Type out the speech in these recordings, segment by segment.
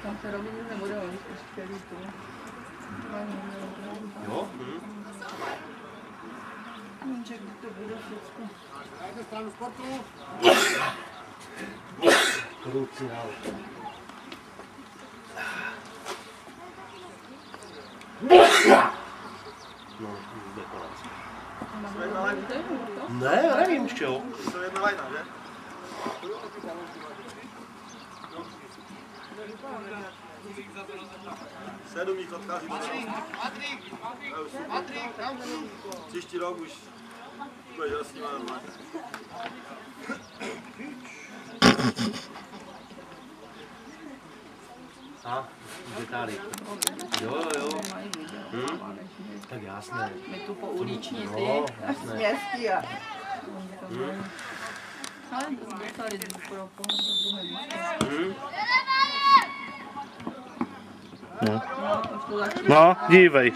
Tam se robí nebude, oni jsou skvělý tu. Jo? Můžek, to bude všecko. Dajte stranu sportu. Ruci hál. No, jde konec. Ne, já nevím z čeho. To je jedna lajna, že? Sedm jich odchází do Patrik, příští rok už budeš rozsnívat normálně. A, detály. Jo. Tak jasné. My tu po uliční ty. No, jasné. Městí a... Ale to jsme dostali pro druhé místo. No, dívej.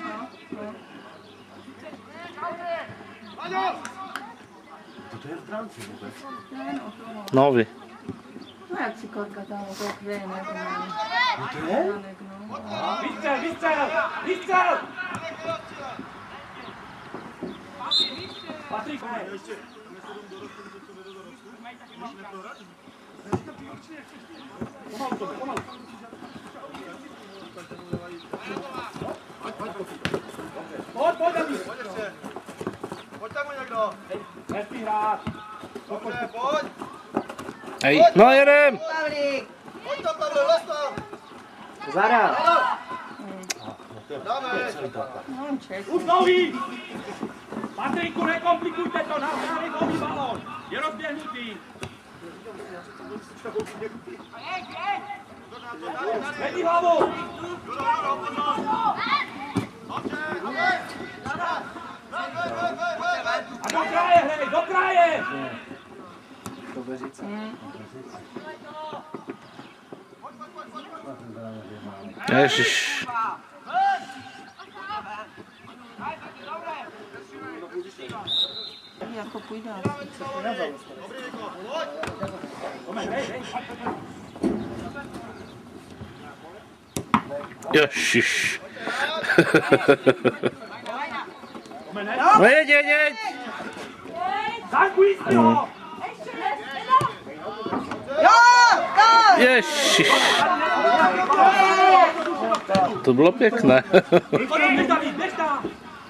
To je v bránci vůbec. Nový. No jak si kotka tam okolo hřeje, ne? No to je? Vystřel! Patrik, Ještě, my se jdeme do roku, co vede do roku. Můžeš neprohrát? pomalu. Pojď, David. Pojď ještě. Pojď tam někdo. Nespí hrát. Dobře, pojď. Hej, no jedem! Pavlík! Pojď tam, Pavle, les tam. Zara! Dáme. No, ček. Už nový. Patriku, nekomplikujte to, nahrávej nový balón. Je rozběhnutý. Vedí hlavu. A do kraje, hrej, do kraje. To Beřice. Ježiš. Jako půjde. Ježiš. No jeď. Zankuj si ho. Ježiš. To bylo pěkné. Běž tam.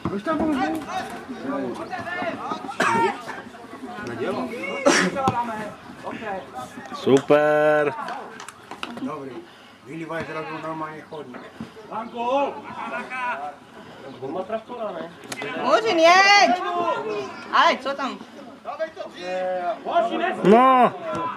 Super. Dobrý. Vylívaj zrazu normálně chodník. Lanko. On má traktora, ne? Muřin, jeď! Ale co tam? Hoši, nesmí. No.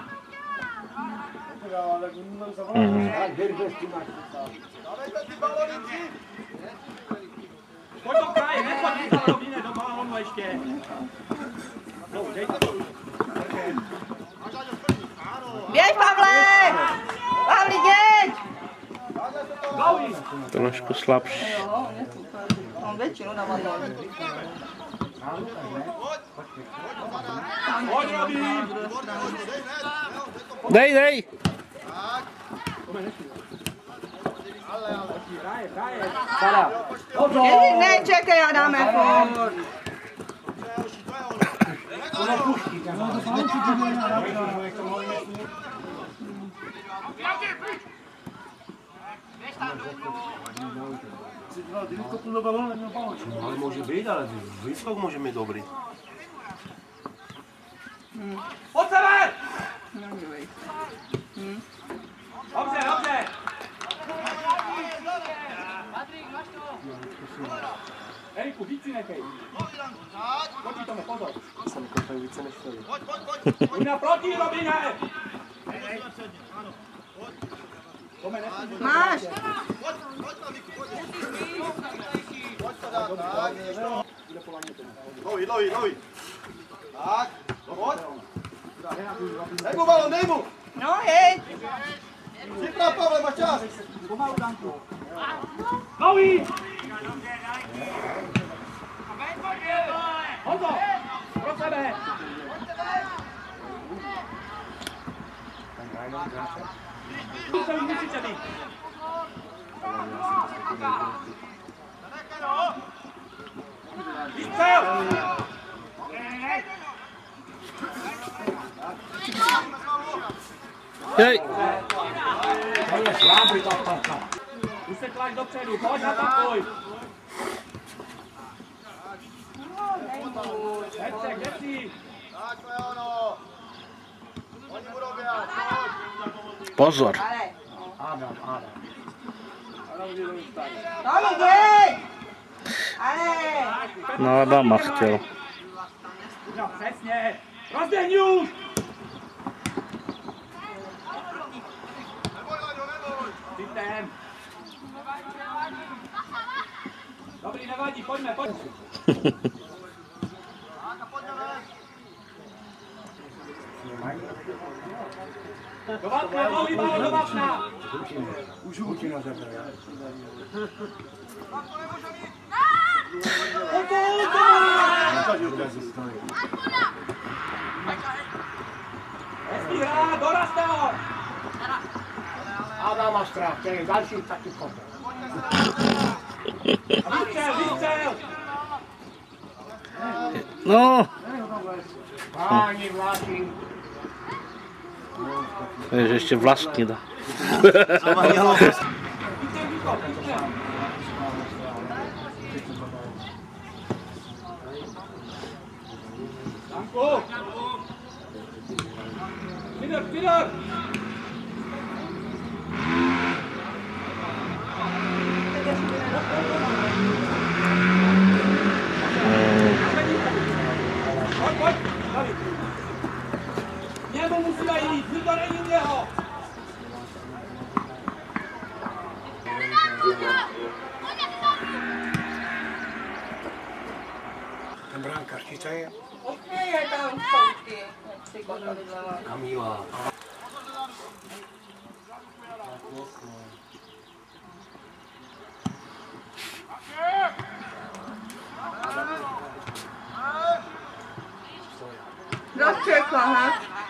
Dávejte ty balony dřív. Pojď do kraje, nepojď do Robíne, do balónu ještě. No, dejte to. Běž, Pavle! Pavlík, jeď! Gaudy. Trošku slabší. Jo, on je super. On většinu dává dál. Pojď, Robín. Dej. Kraje. Ježíš, nečekej, a dáme furt. No, ale může být, ale výskok může mít dobrý. Od sebe! No, dívej. Dobře. Eriku, víc si nechej. Pojď tomu, pozor. Jsem koupil více než tady. Pojď naproti, Robine! Máš! Dlouhý. Tak, pojď. Dej mu balon, dej mu. No, jeď! Připrav, Pavle, máš čas. Pomalu, Danku. Nový! Honzo, pro sebe! Musíte být. Výstřel! Jej! Už se tlač dopředu, pojď atakuj! Hecek, heci! Tak to je ono. Oni budou běhat, pojď. Pozor! No jdi! Ale! No Adama chtěl. No přesně! Rozdehni už! Neboj, Láďo, neboj. Systém! Dobrý, nevadí, pojďme, pojďme! Tak a pojďme ven. Do vápna, dlouhý balon do vápna! Hezký hrát, dorazte ho! Adama strach, to je další taky kopr. Výstřel, výstřel! No! Páni vládní. Takže ještě vlastní dá. Danku! Pidor, pidor! Pojď, pojď! David! Němu musíme jít, nikdo není u něho! Ten bránkař, či co je? Je tam fotky. Kamila. Rozčekla, ha?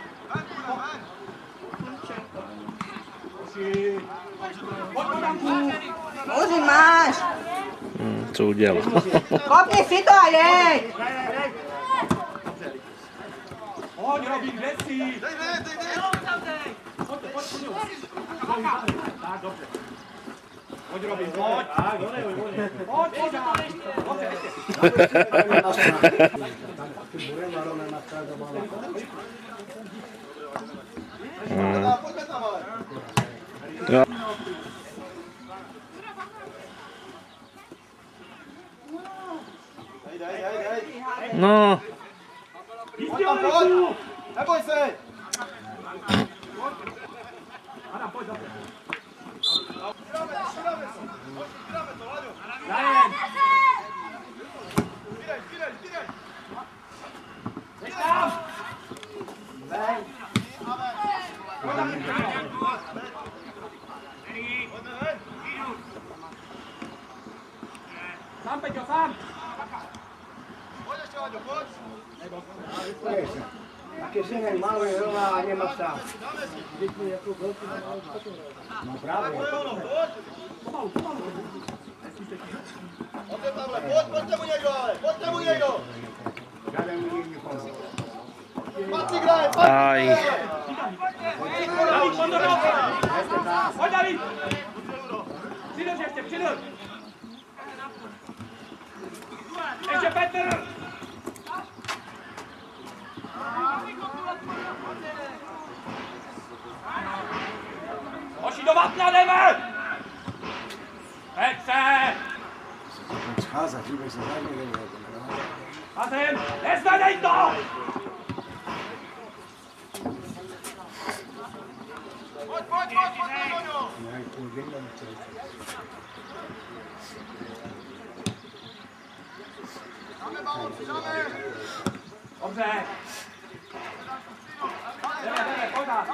Pojď do Danku! Muži máš! Co udělal? Kopni si to a jeď! Pojď, Robin, kde jsi? Dej, dej, dej, dej. Pojď, pojď, pojď. Tak, dobře. Pojď, Robin, pojď. Pojď, pojď. Dobře, ještě. Pojďme tam, ale. Jo. Dej, dej, dej, dej. No! Jistě, Tam pojď. Olejku. Neboj se. Adam, pojď, dobře. Přidáme to, Láďo. Zajem. Pídej, pídej, pídej. Jdeš tam. Sám, Peťo, sám. Pojď ještě, Láďo, pojď. Tak jestli nemáme rovná a nemá stát. No právě. To je ono, pojď. Pojďte tamhle, pojďte mu někdo, ale. Pojďte mu někdo. Žádný mu nikomu. Patrik, hraje, Aj. David, pozor, pojď, David. Přidrž ještě, přidrž. Ještě Petr. Hoši, do vápna jdeme. Petře. Scházet, vůbec se žádný nevěděl. A zem, nezvedej to. pojď, Láďo. Ne, půl denně nechce. Dáme balon, přidáme. Dobře. Jdeme, pojď dát.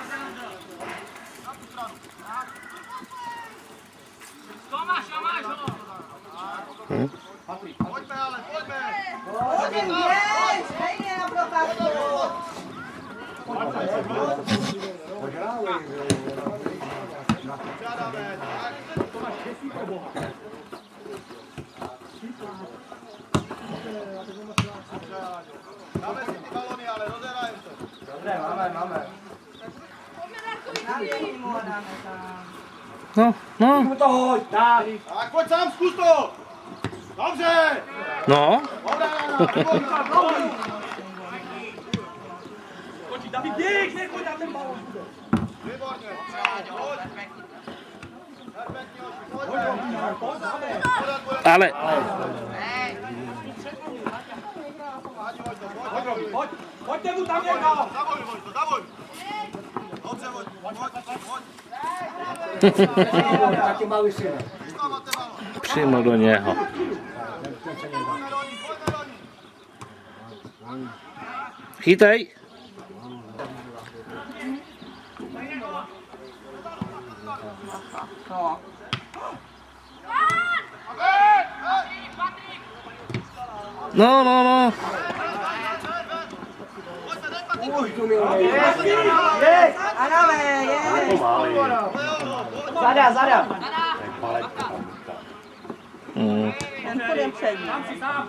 Pojďme, ale, pojďme. Muži jeď! Stejně na procházku! Požrávej. Přidáme. Boha. Dáme si ty balony, ale rozehrajem to. Dobré, máme. Navěj mu a dáme tam. No. Mu to hoď, tak. Tak pojď sám, zkus to! Dobře! No. Dobrá, Skočí, David, běž, nechoď na ten balón. výborně. Pojď. Perfektně, pojď. Ale. Pojďte mu tam někdo. Zavoj, Vojto, zavoj. Dobře, Vojto, pojď. Taky malý syn. Vystáváte balon. Přímo do něho. Pojďme do ní, pojďme do ní. Chytej. No. No. Už tu měl. A dáme, je. Pomalý. Zada. Ten půjdem před ním. Tam si sám.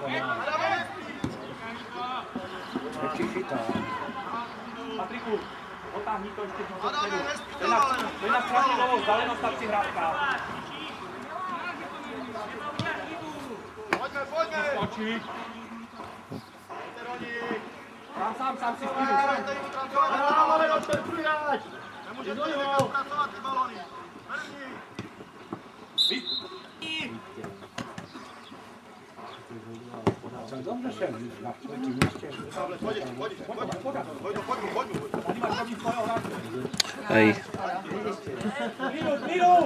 Nechci chytá. Patriku, otáhni to ještě dopředu. To je na strašně dlouhou vzdálenost ta přihrávka. Pojďme. Skočí. Pojďte do ní. Sám si spíru. Dejte jim pracovat. Ale do centru hráč. Nemůžete jim někdo pracovat ty balony. Jsem dobře jsem na třetím místě. Tady máš rovný svého hráče. Ej. Míru.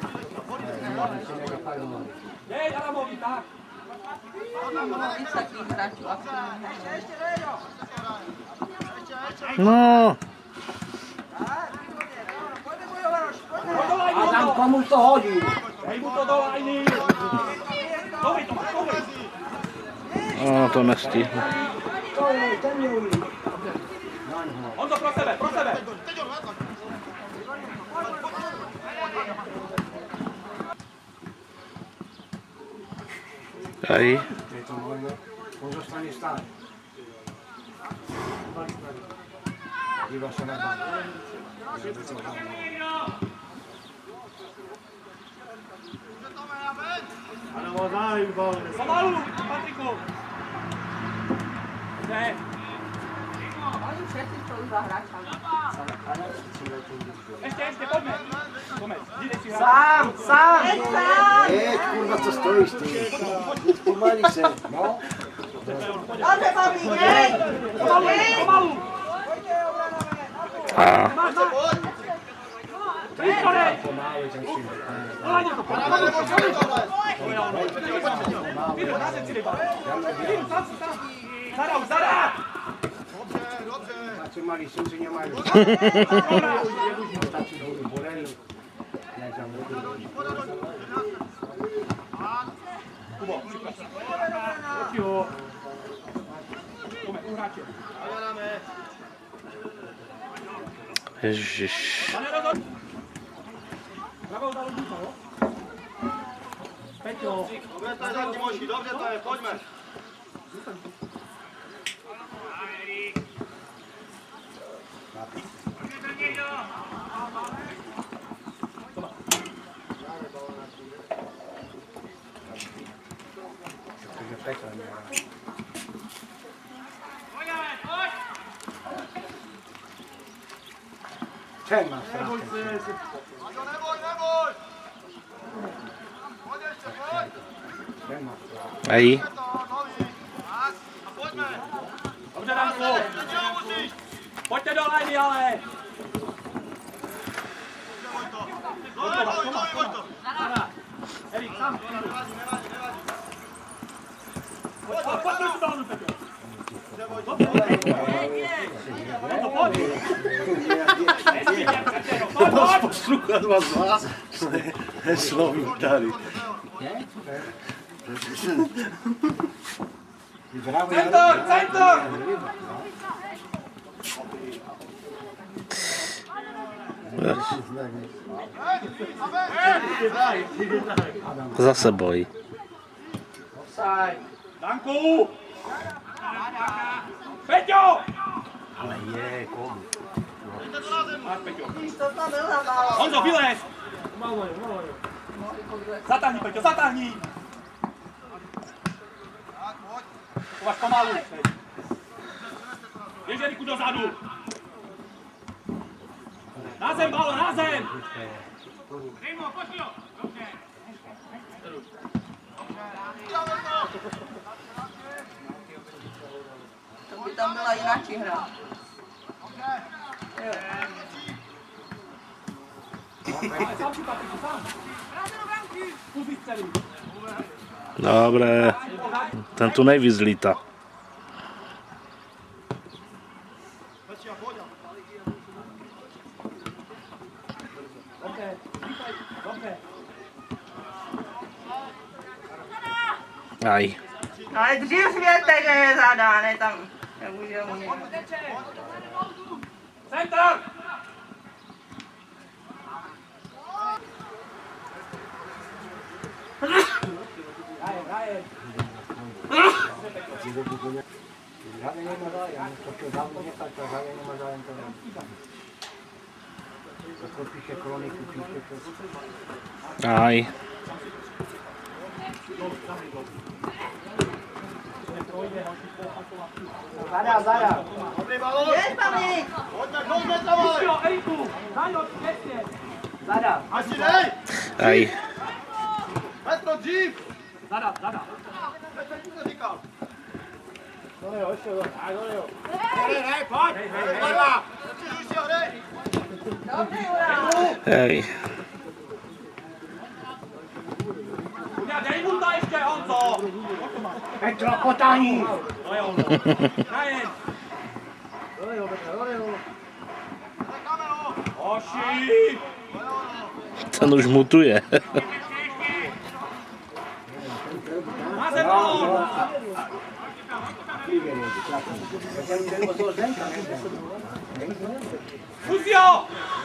Jej, Adamovi, tak. Víc takových hráčů aktivních. No. A tam komu to hodí? Dej mu to do lajny. Dobrý, to máš, dobrý. No, to nestihnu. To je, ten mě umí. Honzo, pro sebe. Ej. Je to možno. Pozostane stát. Díva se na bal. Ano, zájem balon. Pomalu, Patriku. Ne. Oni všetci jsou za hráčami. Ještě, pojďme. Jdi si hrát. Sám. Jeď, kurva, co stojíš ty? Pomalí se, no. Dobře, babi, jej. Pomalu. A. Výkonec. Pomáli ten syn. Hlavně to. Míru, na řeci ryba. Míru, sám. Zada. Dobře. A co malý syn si nemají. Tak si budu boleli. Ne, tam budu. Kubo, připrav se. Proti ho. Pojďme, u hráče. Ježiš. Pane rozhod. Pravou dalo dýcha, jo? Peťo. Dobře, to je za Timoši, dobře to je, pojďme. Ten má strach. Maťo, neboj. Pojď ještě, pojď. Ten má strach. Ej. To, nový. Tak, a pojďme. Dobře, Danku. Teď ho musíš. Pojďte do lajny, ale. Vojto. Nový, Vojto. Erik, sám. Nevadí. Pojď do balonu, Peťo. Pojď. Poslouchat vás. Slovník tady. Centor! Zase bojí. Danku! Peťo! Ale je, komu? Máš, Peťo. To tam byl na málo. Honzo, vylez! Zatáhni, Peťo, zatáhni! Uvaž pomalu. Běž, Eriku, dozadu. Na zem, Balo, na zem! To by tam byla jináčí hra. Sám si, Patriku, sám. Zkusí celý. Dobré. Ten tu nejvíc lítá. Aj. Ale dřív světe, že je zadá, ne tam. Nemůže mu nějak. Center! Rajen. Žádný nemá zájem, to chtěl dávno nechat, a žádný nemá zájem to nemá. To píše kroniku, píše to. Aj. Zada. Dobrý balón! Jdeš, Pavlík! Pojďme, pojďme tam, ale! Jo, Eriku, zajoď, přesně. Zada. Asi dej! Aj. Petro, dřív! Zada. Teď to říkal. Dole jo, ještě jo. Hej, pojď! Hej, přižuj si ho, dej! Dobrý, Ura! Hej. Dej mu to ještě, Honzo. Petro, potáhni! To je Honzo. Rajen. Dole jo, Petro, dole jo. Necháme ho! Hoši. Ten už mutuje. Na zem, balón. Zkusí ho.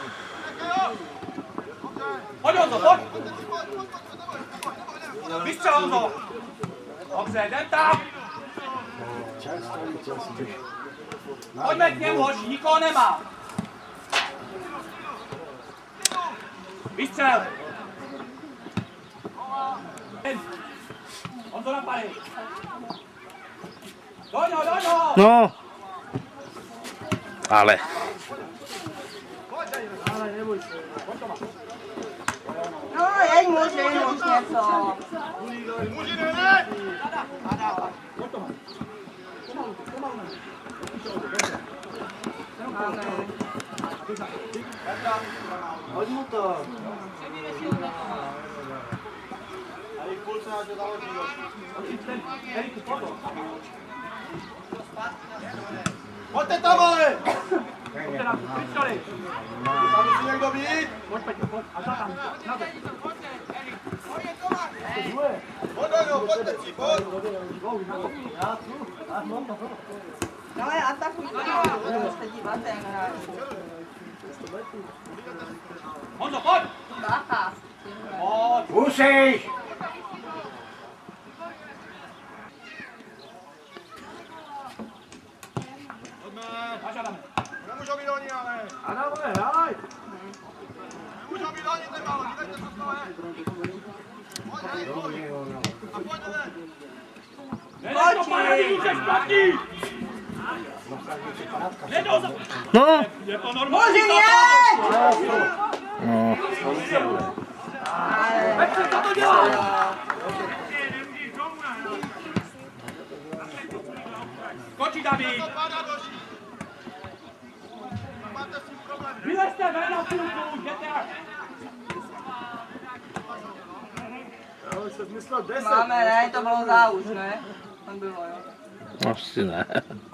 Pojď, Honzo, pojď. Vystřel, Honzo. Dobře, jdem tam. Pojďme k němu, hoši, nikoho nemá. Vystřel. Honzo, napadej. Doňo. No. Ale. No, jeď muž něco. Muži, ne! Hoď mu to. Tady v půlce nás je založí. Eriku, pojď. Pojďte tam, ale! Pojďte nám, přičkali. Tam musí někdo být! Pojď, Peťo, pojď. A za tam, na zem. Pojď, pojďte si, pojď! No, ale atakuj to. Se díváte, jak hraje. Honzo, pojď. Bacha. Pojď. Musíš! Až Adame. Nemůžou být oni, ale! Adame, hraj! Nemůžou být oni, ten balón, vidíte, co to je? Pojď, hej, pojď! A pojď, ne! Nedej to paradí, můžeš platit. Nedou za... No. Je to normální. Muži, jeď! No. Petře, co to dělá? Skočí, David. To padá doší! Máte s tím problém! Vylezte ven na půlku, jděte. Já jsem myslel 10. Máme, ne, to bylo záuž, ne? To bylo, jo. Asi ne.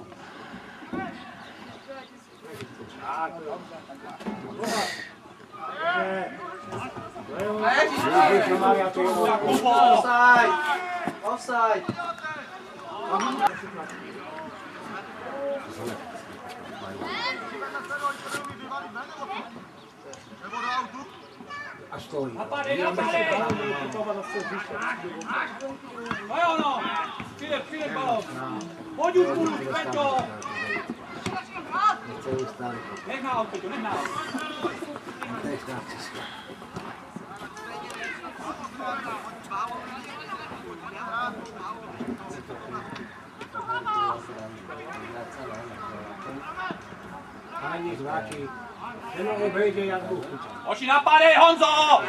Offside! Offside! Nebo do autu. A stojí. Napadej! No jo, no! Přijde balon! Pojď už, Peťo! Nechce ustát. Nech na auto, nech na auto. Nech na Česko. Ani zváčí. Jenom obejde, jak Bůh chce. Oši napadej, Honzo!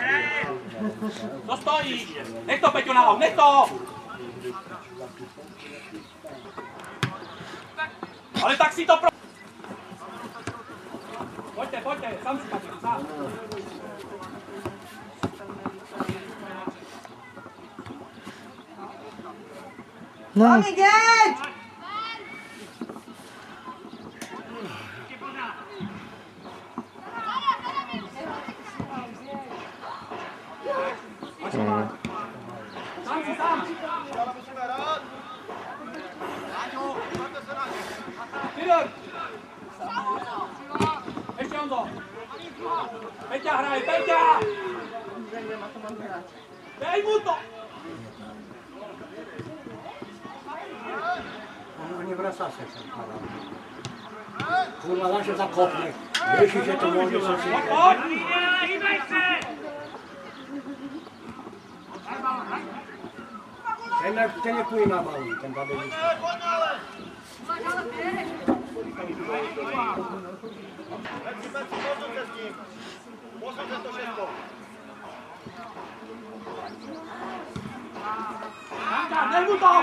Co stojíš? Nech to, Peťo, na auto, nech to! Ale tak si to pro... Pojďte, sám si Patrik, sám. Mami, jeď! Sám. Pidor! Ještě Honzo! Peťa hraje, Peťa! Dej mu to! Oni vracá se sem. Kurva, naše zakopne. Ježíš, že to může se si... Pojď! Ten nepůjde na balí, ten babelička. Posuňte to všechno. Dej mu to!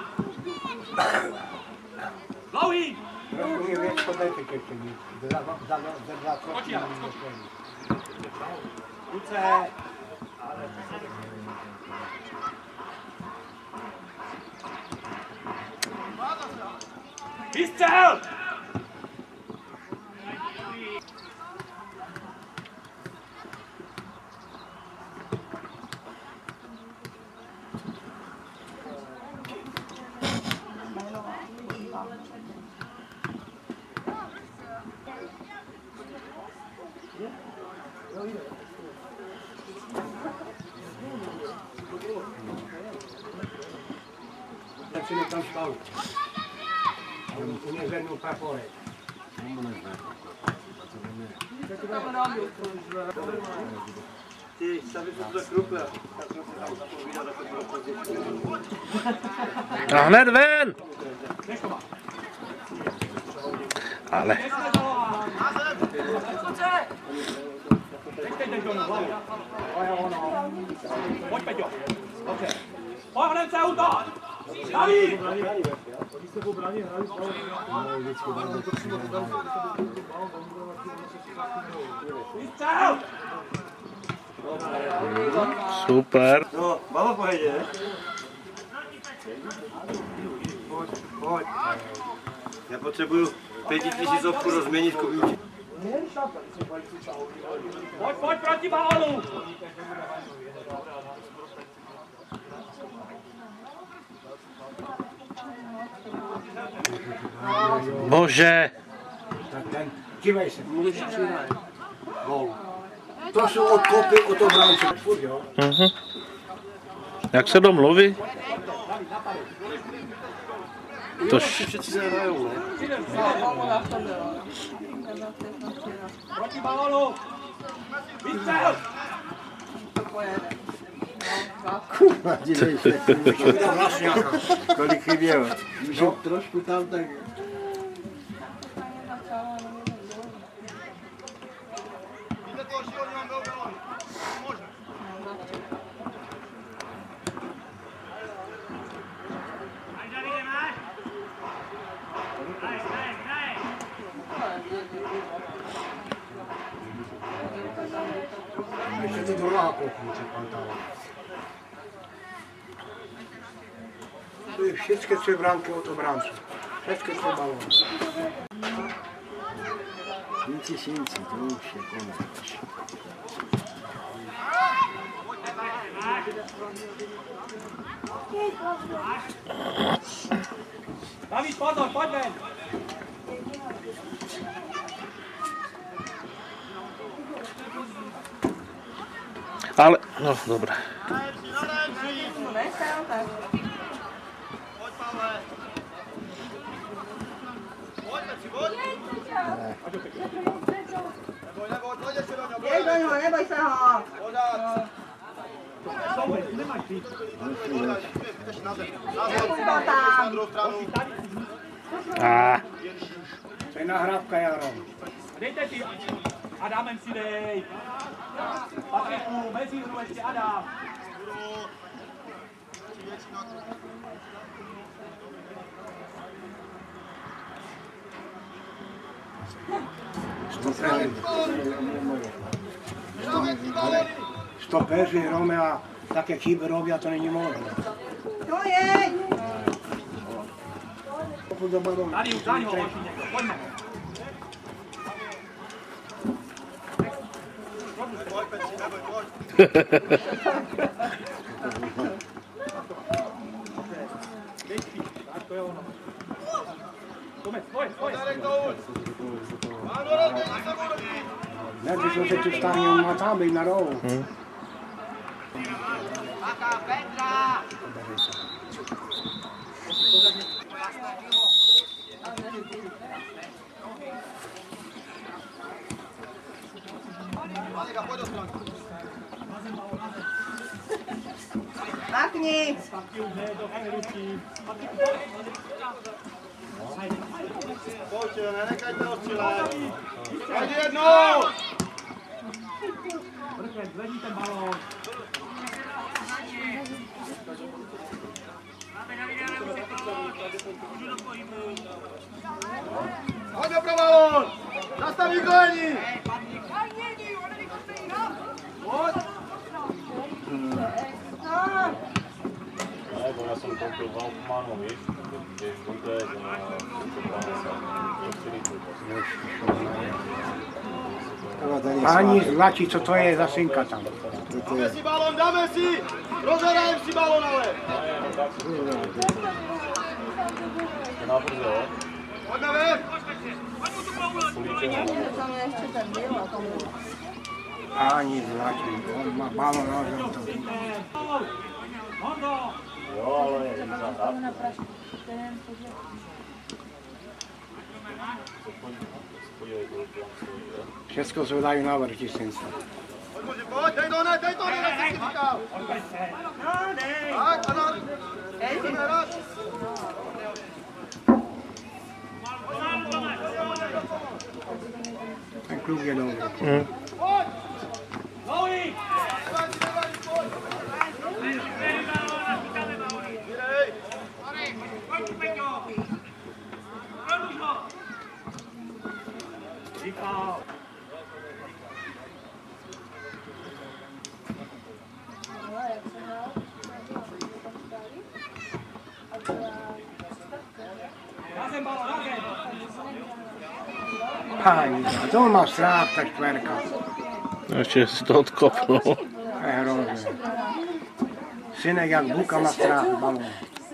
Dlouhý! Trošku mě věc podejte ještě víc. Skočí, ale skočí. Ruce. Vystřel! Tak si nechám spal. U mě zvednu praporek. Ty, staví to do krupy. Tak jsme se tam zapovídat, tak to bylo později. A hned ven! Ale... Pojď, Peťo. Dobře. Pojď, hned se útok! Daví! Vystřel! Super. No, mama pojede, ne? Pojď. Já potřebuju 5000 rozměnit kovíči. Pojď proti balonu! Bože. Tak ten, dívej se. Gol. To jsou odkopy od obránce. Furt, jo? Jak se domluví? To Všichni se hrajou, ne? Proti balonu! Vystřel! Kurva, dívej se. Tam vlastně kolik chybělo. Trošku tam tak. Jde to, že oni vám jdou balon. Možná. Ještě ty druhá kochnice, pantala. To je všechny tři bránky od obránce. Všechny tři balony. Šinci, to už je konec. David, pozor, pojď ven! Ale, no dobré. Nechal, tak. Pojď, Pavle. Pojď, Petři, pojď. Neboj, pojď ještě do něho. Běž do něho, neboj se ho. Pořád. Nemáš víc. Na druhou stranu. To je nahrávka, Jaro. Dejte si. Adamem si dej. Patriku, mezi hru ještě Adam. Stopeři hromy a také chyby robí a to není možné. To je. Tady už za něho hoší někdo, pojďme. Pojď, Petři, neboj, pojď. To je ono. Pojď. Darek to už. Ano, rozdělí se budu. Ne, když se tu stane, on má tam být na rohu. Taká Petra. Malika, pojď do strany. Makni. Pojď, nenechajte ho střílet. Pojď jednou. Vrchet, zvedni ten balón. Pojď pro balón. Zastaví kolení. Pojď. Já jsem koupil Valkmanu, víš, když to je Ani zlačí, co to je za synka tam. Dáme si balón, dáme si. Rozhrajem si balón, ale. Pojďme ven. Ani zlačí, on má balon rozhodnutý. Jo, ale je Všechno se dají na vrti, synce. Pojď, dej to, ne, na si říkal. No, dej. Tak, ano. Dej si. Jdeme hrát. Ten kluk je dobrý. Pojď. Louis! Říkal. Razem, balon, razem! Pani, to on má strach, ta čtverka. Ještě si to odkopnul. To je hrozné. Synek jak buka má strach balón.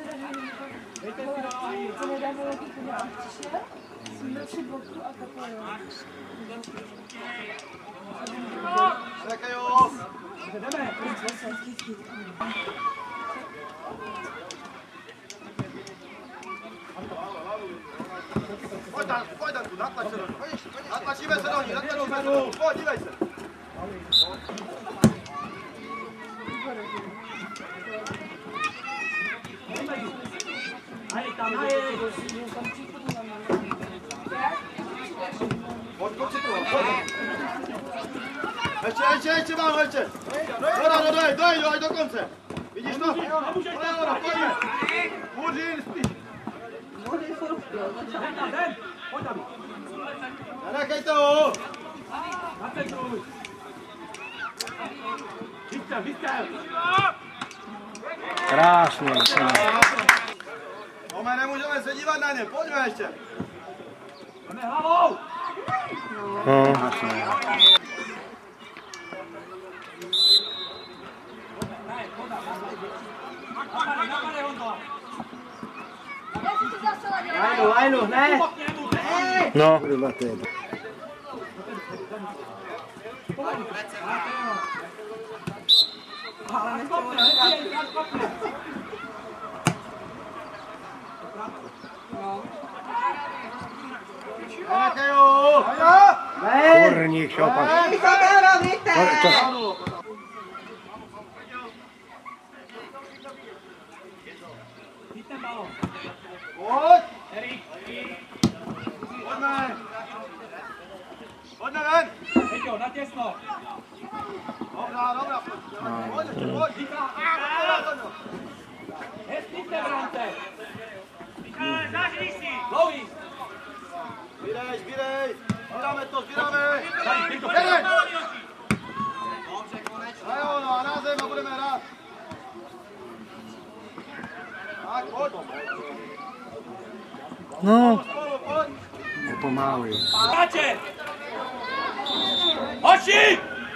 Čekaj, jo. Pojď tam tu, natlač se do ní. Natlačíme se do ní, pojď, dívej se. Pojď, pojď. Ještě, mám, ještě. Dojď do konce. Vidíš to? Pojďme. Muřin, spíš. Nenechejte ho. Nacentruj! Vystřel! Krásně. No, my nemůžeme se dívat na ně, pojďme ještě. Jdeme hlavou! Napadej, Honzo! Lajnu, ne. No. Korník, šopa. Co to robíte? Chyťte balón. Pojď! Erik, Pojďme! Pojďme ven! Peťo, natěsno. Dobrá, pojď! Nestýďte bránce. Dlouhý. Zbírej! Zbíráme to, zbíráme! Tady, Peťo, Jedej! A jo, no a na zem a budeme hrát. Tak, pojď! No, Spolu, pojď! Pomalu. Hráče! Hoši!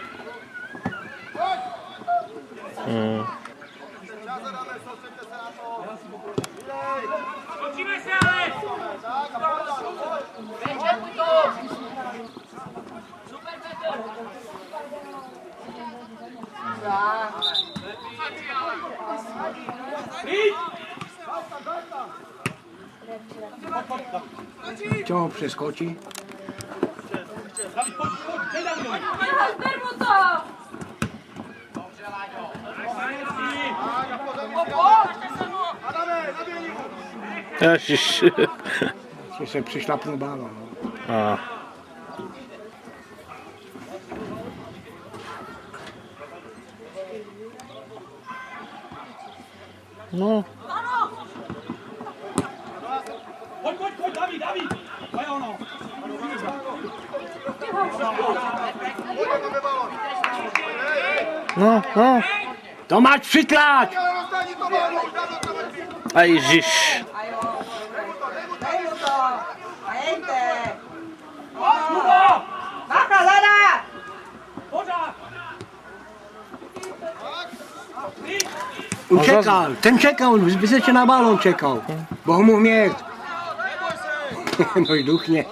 Čas dáme, soustřeďte se na to. Zbírej! Točíme se, ale! Tak a pojď! Večerkuj to! Super, Petr! Víc! Čo přeskočí? David, pojď, dej Davidovi! Zber mu to! Tak a pozem, Adame, naběhni mu! ježiš. Že se přišlapnul balón. A. No, Pojď, David! To je ono! Pojďme balón! no. Tomáš přitláč! Dostani to balón, už dávno to vrtí! A ježiš. Dej mu to. A jejte. Kuba! Bacha, zada! Pořád! On čekal, ten čekal, vysvětě na balón čekal. Bohu mu mět. No duchně.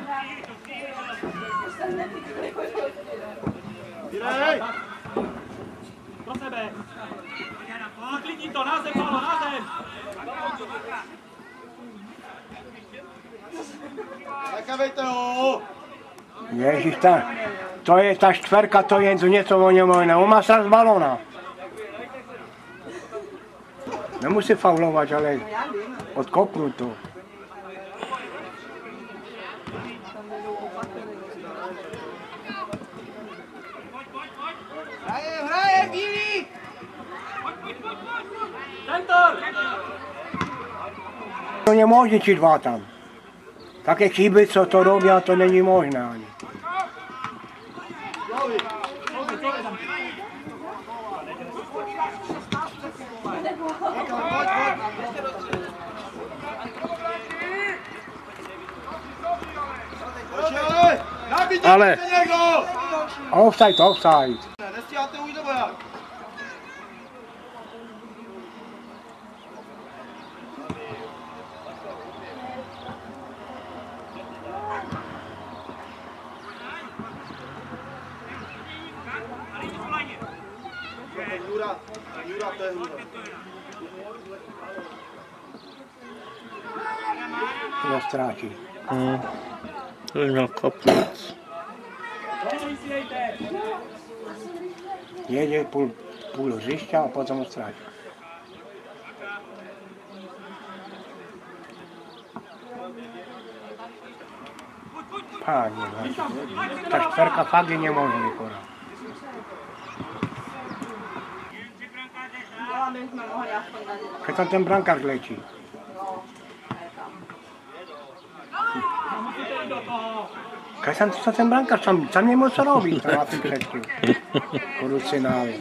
Zbírej! Pro sebe! Klikni to, na zem, balón, na zem! Nekavejte ho! Ježíš, to je ta čtverka, to je něco o něm možné. On má sraz balóna. Nemusí faulovat, ale odkopnout to. Hraje, bílý! Centor! To je možné ti dva tam. Také chyby, co to robí, to není možné ani. Ale. Offside, offside. Nestíháte už nebo jak? Jura, to je hůra. To ztrácí. To by měl kopnout. Jede půl hřiště a potom ho ztrácí. Páně, ta čtverka fakt je nemožný konat. Keď tam ten brankář lečí. Keď tam co ten brankář, tam nemoc co robí, tam na tím předtím. Porucinále.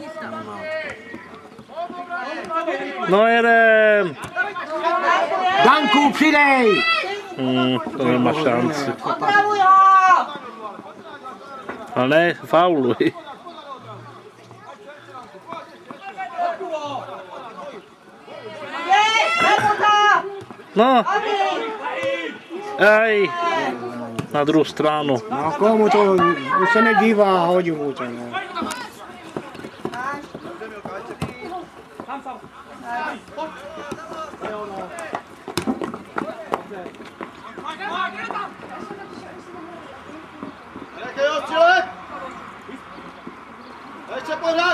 No jedem. Danku, přidej! To nemá šanci. Otravuj ho! Ale ne, fauluj. No, aj, na druhou stranu. No komu to, už se nedívá, hodí mu to, no. Jaký jo, střílet! Ještě pořád!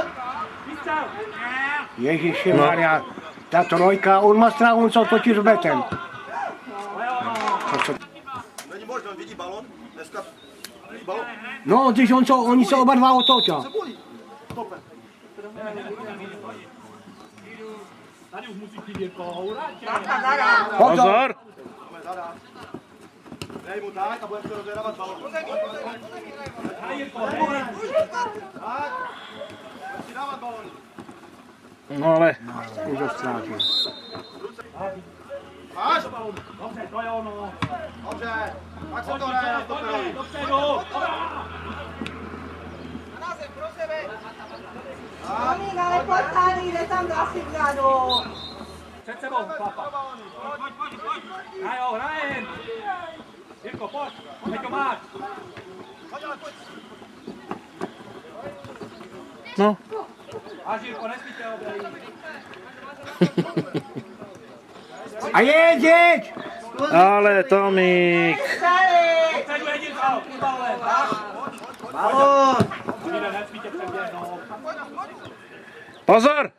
Ježišimaria, ta trojka, on má strach, on se otočí s betem. Není možné, on vidí balon, dneska vidí balon. No, když oni se oba dva otočí. Se bolí. Stoper. Tady už musí chybět kohoura. Pozor! Dej mu tak a budeme se rozjednávat balon. Tak. Musí dávat balon. No ale, už ho ztrátil. Máš? Dobře, to je ono. Dobře. Tak se to hraje na stoperovi. Dopředu. Tomík, ale pojď tady, jde tam asi vzadu. Před sebou, chlapa. Hrajo, hrajem. Jirko, pojď. Teď to máš. No. A Jirko, nesmíte odejít. A jeď! Ale Tomík. Dopředu jedinka, balón. Balon. Lidé, nesmíte přeběhnout. Pozor!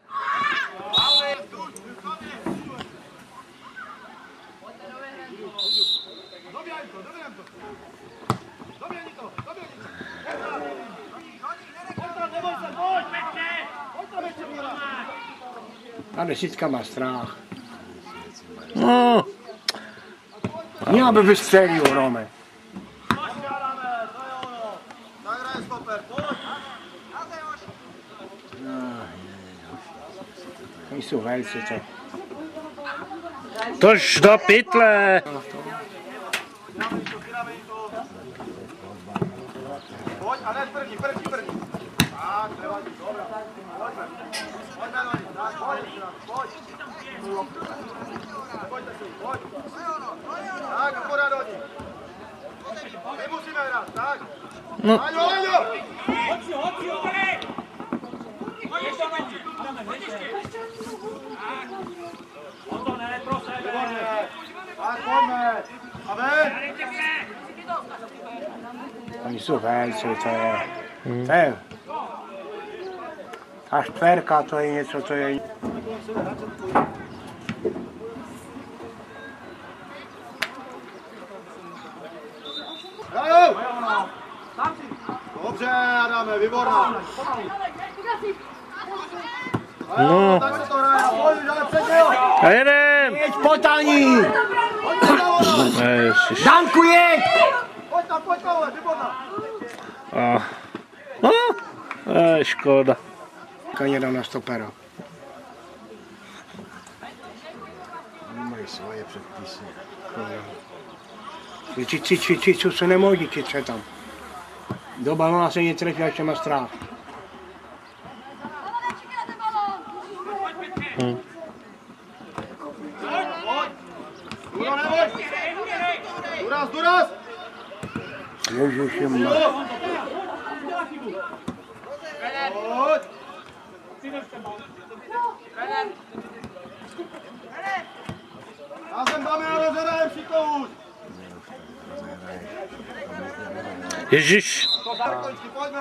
Ta desítka má strach. No. Nie, aby wystrzelił Romę. Zagraj stoper. Oni jsou velcí, to. Tož do pytle. Pojď, a ne první. Tak, nevadí, dobrá. Pojďme do ní, tak, pojď. Pojďte si, pojď. Tak, akorát do ní. My musíme hrát, tak. No. Aňo! Hoď si, on to ne, pro sebe. Tak, pojďme. A ven. Oni jsou velcí, to je. To je. Ta čtverka, to je něco, to je. Hrajou! Dobře, Adame, výborná. No. Tak se to hraje, pojď, dále před něho. A jedem. Jeď potaní! Ježiš. Danku, jeď! Pojď tam, Paule, výborná. A. No. Škoda. Koně dal na stopera. Oni mají svoje předpisy. Co se nemůže čit tam. Do balona se netrefí, až má strach. Duraz! Ježiši, Pojď! Já jsem Damian, rozhrajem šikou! Ježiš. Končky, pojďme!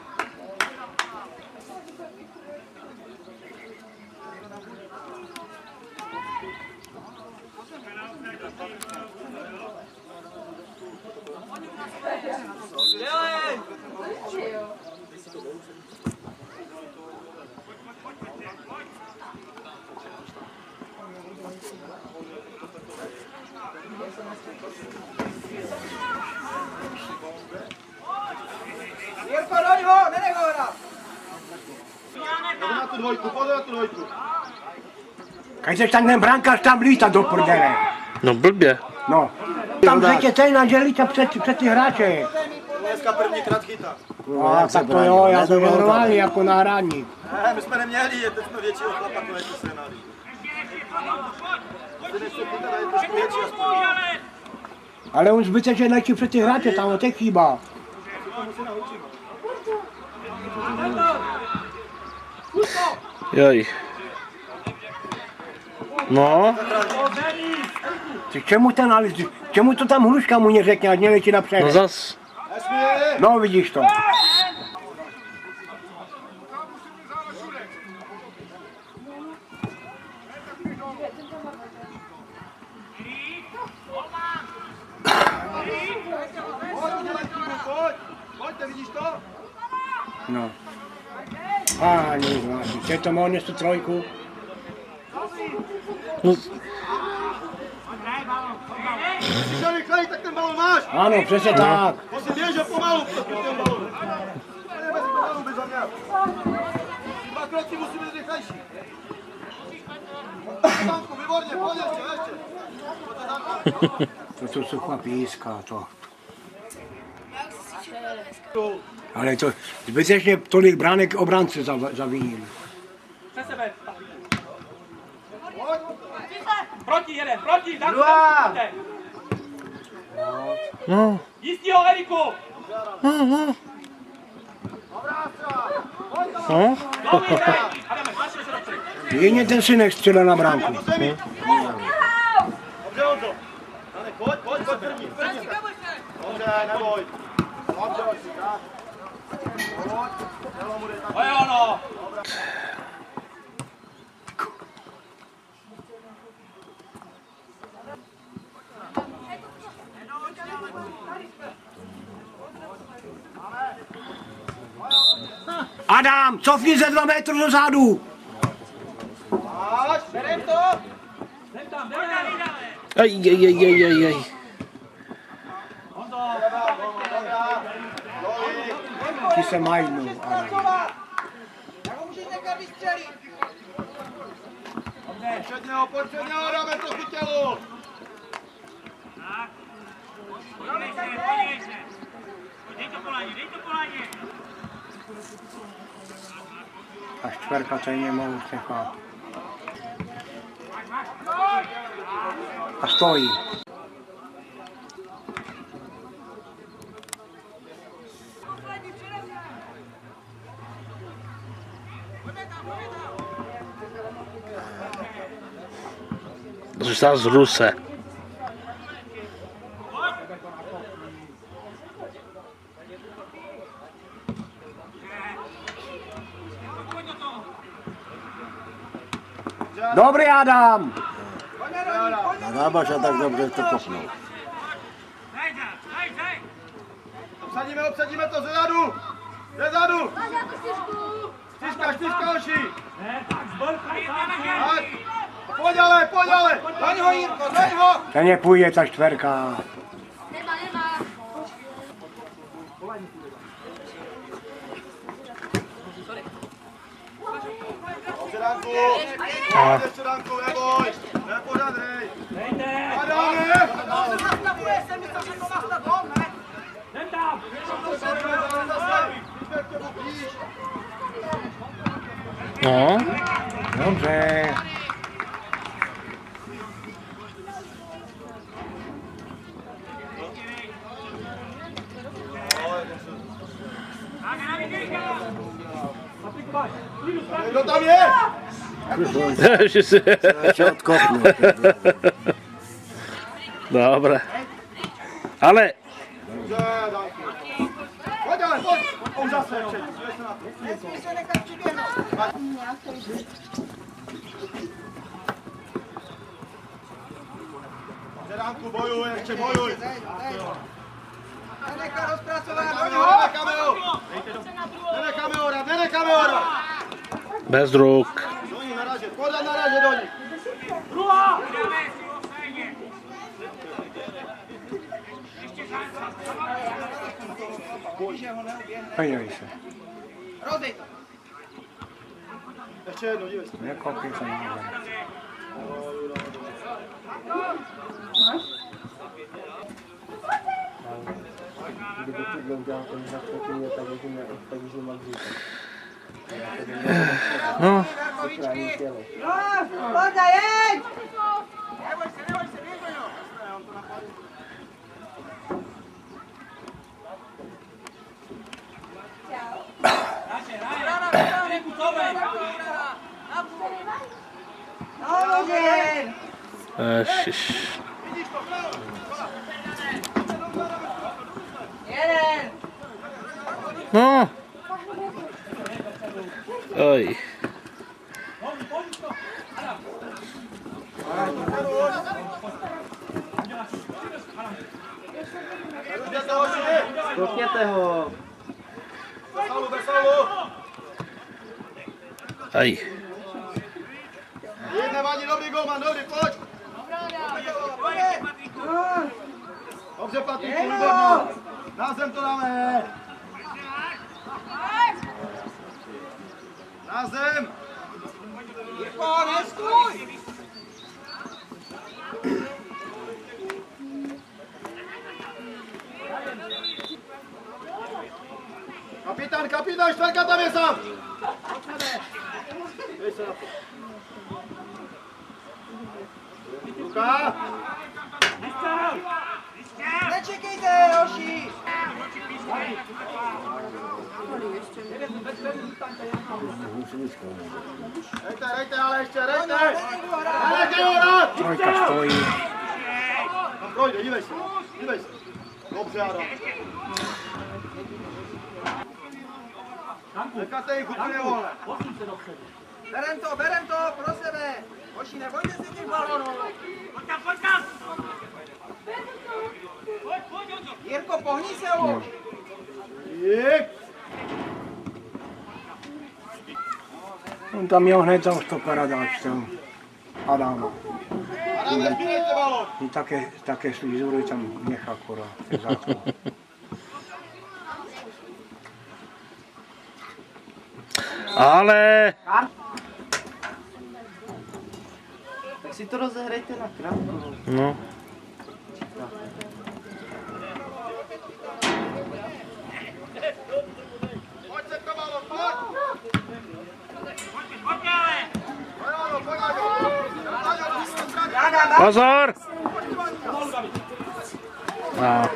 Jirko, do něho, nenech ho hrát. Pozor na tu dvojku. Kaj seš tak ten brankář tam lítá do prdele. No blbě. No. Tam řetě ten, že lítá před ty hráče. Dneska prvníkrát chytá. No, tak to jo, já to normálně jako náhradník. Ne, my jsme neměli, teď jsme většího chlapa, to je to scénář. Trošku větší aspoň. Ale on zbytečně letí před ty hráče, tam o těch chýbá. Joj. No, Ty čemu ten Alice, čemu to tam Hruška mu neřekne, ať neletí napřed? no zas. No vidíš to. Pojďte, vidíš to? No. Páni zvláštní, chce to mohli tu trojku? No, Když šel rychleji, tak ten balon máš. Ano, přesně tak. Musím běžet pomalu, ten balon. Jdeme si pomalu, bys za mě. 2 kroky musí být rychlejší. Tanku, výborně, pojď ještě. To jsou chlapíska, to. Ale to zbytečně tolik bránek obránce zavinili. Přes sebe. Proti jeden, proti, tak no. Jistýho, Eriku! No. Dobrý, Adame, tlačíme se dopředu. Jedině ten synek střelil na bránku. Dobře, Honzo. Pojď, první. Dobře, neboj. Dobře, Honzo, tak. Pojď, tělo mu jde tak. To je ono! Adam, cofni ze 2 metry dozadu. Máš, berem to. Jdem tam, jdeme! Aj. Ti se majdnou, Adam. Pojď před něho, dáme trochu tělu. Dej to polaně! A čtverka stejně mohu nechat. A stojí. Zůstal z Ruse. Dobrý Adam. Zábaš a tak dobře to kopnul. Obsadíme to zezadu. Zezadu. Čtyřka, hoši. Pojď ale. Daň ho, Jirko, daň ho. Ten je půjde ta čtverka. Čeránku, neboj. Nepořád, hej. Dejte! Adáme. Jdem tam! No. Dobře. Kdo tam je? Že si... Ještě odkopnul. Dobré. Ale... Pojď ale, pojď. Už zase, Žeránku, bojuj, ještě bojuj. Nenechá rozpracovat, nenecháme ho dát. Bez ruk. Do ní naražet, podat naražet do ní. Druhá! Podívej se. Ještě jedno, dívej se. Nekopí se někde. Kdyby tohle udělal ten zakřetí, tak už má dřív. No. Pojď, jeď! No, může. Ježiš. Jeden. No. Oj. Stopněte ho. Bez faulu. Aj. Nevadí, dobrý golman, dobrý, pojď. Dobře, Patriku, výborno. Na zem to dáme. Na zem. Jirko, nestůj. Kapitán, čtvrka tam je sám. Luka. Nečekejte, hoši. Dejte, ale ještě, dejte. Trojka stojí. Tam projde, dívej se. Dobře, Adam. Necháte jich úplně volné. Berem to, pro sebe. Hoši, nebojte si těch balonů. Pojď tam. Jirko, pohni se už. On tam měl hned za stopera dáš tam. Adama. Adame, zbírejte balon. I také slízury tam nechá akorát. Ale. Tak si to rozehrajte na krátko. No. Pojď se pro balon, pojď. Pozor! No.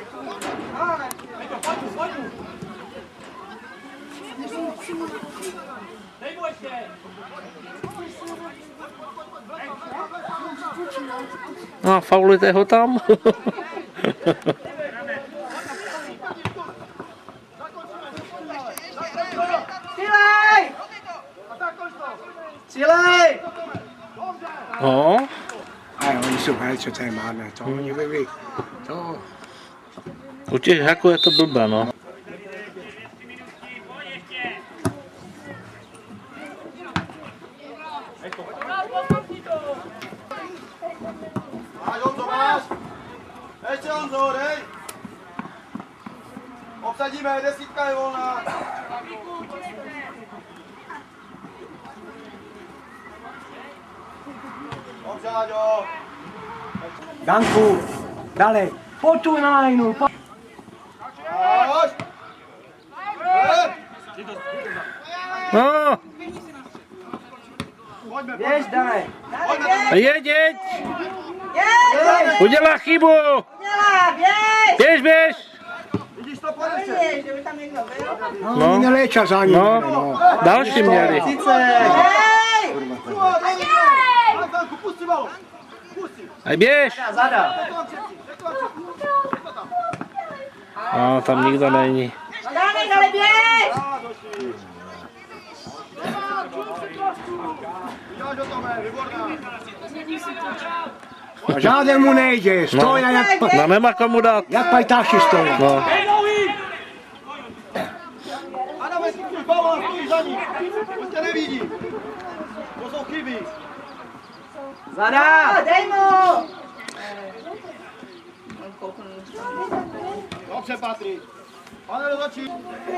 No, faulujte ho tam. Cílej! No. A oni jsou velice témárné, to oni vyví. To... U těch haků je to blbé, no. Ať Honzo máš. Ještě Honzo, dej. Obsadíme, desítka je volná. Dobře, Aďo. Danku, dále, pojď tu na lineu, pojď. Až. No. Pojďme, Běž, Dane. Jeď! Udělá chybu! Běž! vidíš to, pojď ještě. Že by tam někdo byl. No, oni neléča za ním. No. Další měli. Danku, pusti balon. Pusti. A běž! Zada. No, tam nikdo není. Dánek, ale běž! Uděláš do toho, výborná. A žádný mu nejde, stojí jak, No, nemá komu dát. jak pajtáši stojí. No. Adame, ty balon, stojí za ní. On tě nevidí. To jsou chyby. Zada. Dej mu! Dobře, Patrik. Pane, do očí.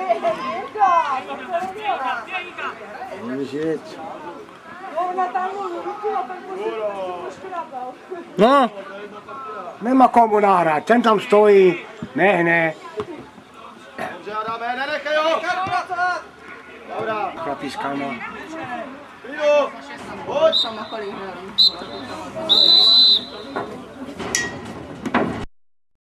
No. Nemá komu nahrát, ten tam stojí, nehne. Dobře, Adame, nenechej ho. Dobrá. Chlapískama. Jdu. Pojď. Sama kolik